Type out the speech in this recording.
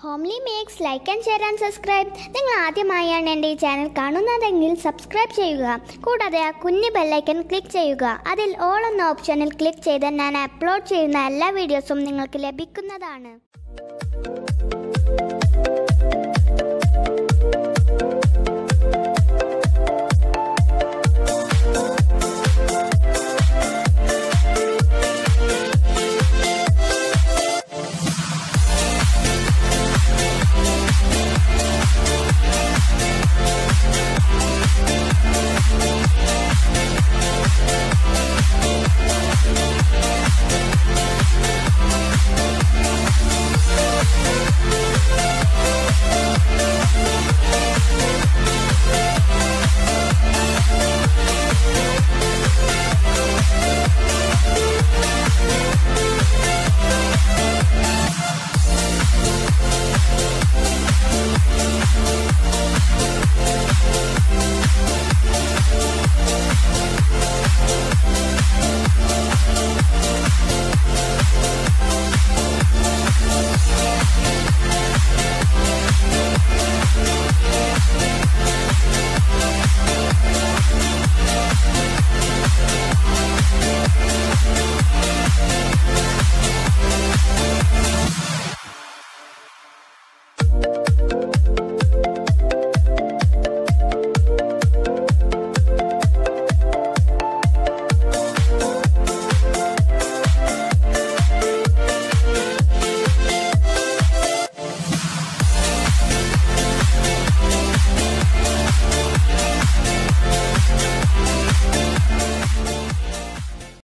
Homely makes like and share and subscribe. നിങ്ങൾ ആദ്യമായാണ് എൻ്റെ ഈ ചാനൽ കാണുന്നതെങ്കിൽ സബ്സ്ക്രൈബ് ചെയ്യുക. കൂടാതെ ആ കുഞ്ഞു ബെല്ലൈക്കൺ ക്ലിക്ക് ചെയ്യുക. അതിൽ ഓൾ എന്ന ഓപ്ഷനിൽ ക്ലിക്ക് ചെയ്താൽ ഞാൻ അപ്ലോഡ് ചെയ്യുന്ന എല്ലാ വീഡിയോസും നിങ്ങൾക്ക് ലഭിക്കുന്നതാണ്.